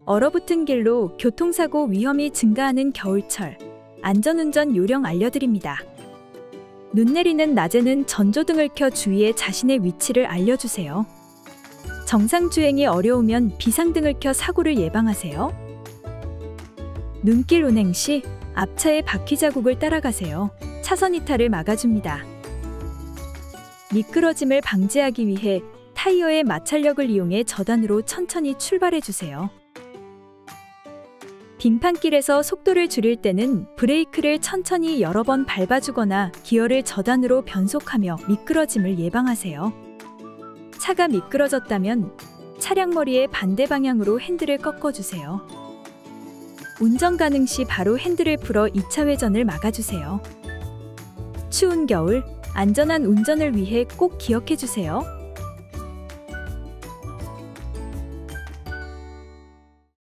얼어붙은 길로 교통사고 위험이 증가하는 겨울철, 안전운전 요령 알려드립니다. 눈 내리는 낮에는 전조등을 켜 주위에 자신의 위치를 알려주세요. 정상주행이 어려우면 비상등을 켜 사고를 예방하세요. 눈길 운행 시 앞차의 바퀴 자국을 따라가세요. 차선 이탈을 막아줍니다. 미끄러짐을 방지하기 위해 타이어의 마찰력을 이용해 저단으로 천천히 출발해주세요. 빙판길에서 속도를 줄일 때는 브레이크를 천천히 여러 번 밟아주거나 기어를 저단으로 변속하며 미끄러짐을 예방하세요. 차가 미끄러졌다면 차량 머리의 반대 방향으로 핸들을 꺾어주세요. 운전 가능 시 바로 핸들을 풀어 2차 회전을 막아주세요. 추운 겨울, 안전한 운전을 위해 꼭 기억해주세요.